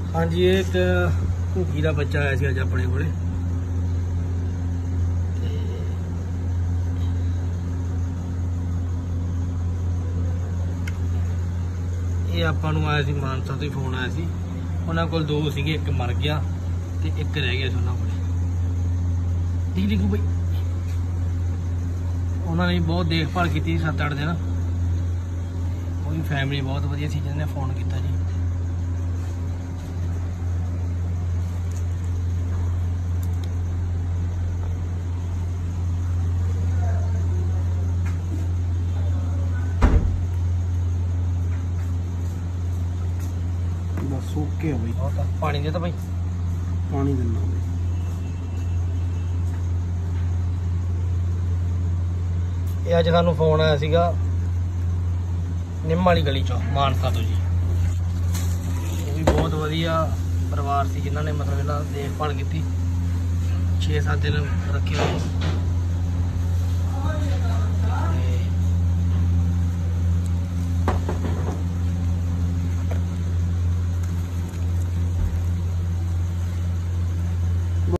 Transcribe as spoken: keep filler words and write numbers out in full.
हाँ जी, एक घूकी का बच्चा आया अज अपने को ये आपां नूं आया सी मानसा तो ही फोन आया सी। उन्होंने कोल दो सीगे, एक मर गया तो एक रह गया सी उन्होंने कोल। ठीक लिखू बई, उन्होंने बहुत देखभाल की सत्त अठ दिन। वो फैमिली बहुत वधिया सी जिन्होंने फोन किया जी। बस ओके भाई, पानी दे तो भाई, पानी देना भाई। ये अज सानू फोन आया सीगा निम वाली गली चो मानसा तो जी। ये भी बहुत वधिया परिवार सी जिन्होंने मतलब इन्हां देखभाल की छे सत्त दिन रखे हुए।